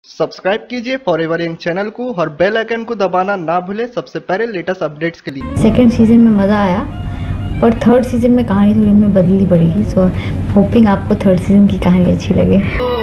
Subscribe कीजिए forever young channel को और बेल आइकन को दबाना ना भूले सबसे पहले लेटेस्ट अपडेट्स के लिए। सेकंड सीजन में मज़ा आया पर थर्ड सीजन में कहानी थोड़ी में बदलनी पड़ेगी। सो होपिंग आपको थर्ड सीजन की कहानी अच्छी लगे।